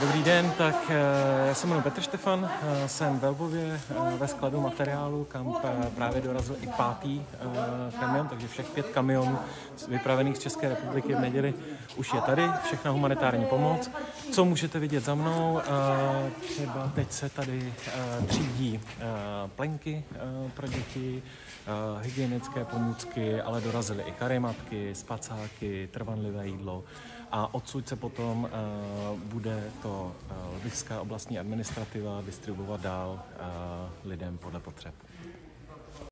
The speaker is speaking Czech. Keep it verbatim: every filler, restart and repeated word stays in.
Dobrý den, tak já se jmenuji Petr Štefan, jsem ve Lvově ve skladu materiálu, kam právě dorazil i pátý kamion, takže všech pět kamionů vypravených z České republiky v neděli už je tady, všechna humanitární pomoc. Co můžete vidět za mnou, třeba teď se tady třídí plenky pro děti, hygienické pomůcky, ale dorazily i karimatky, spacáky, trvanlivé jídlo. A odsud se potom uh, bude to uh, lvivská oblastní administrativa distribuovat dál uh, lidem podle potřeb.